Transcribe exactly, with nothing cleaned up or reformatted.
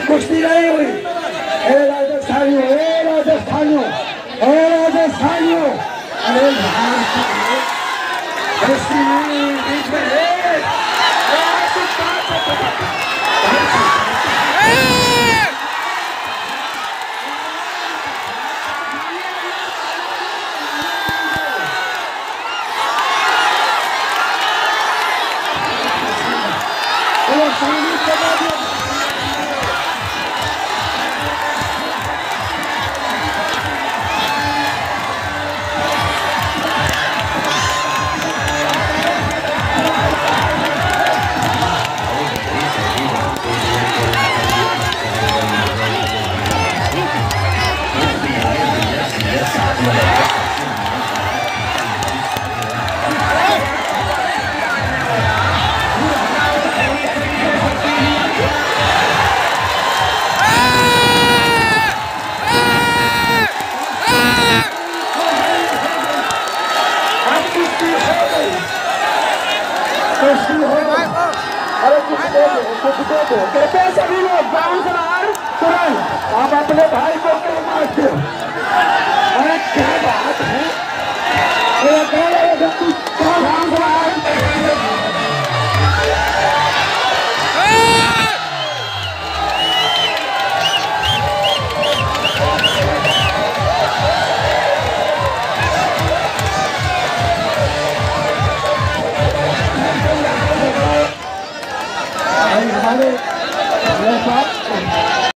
कुश्ती नहीं हुई। ए राजस्थानियों, ए राजस्थानियों, ए राजस्थानियों, अरे कुश्ती नहीं बीच में है। कृपया सभी लोग ग्राउंड से बाहर तुरंत आप अपने भाई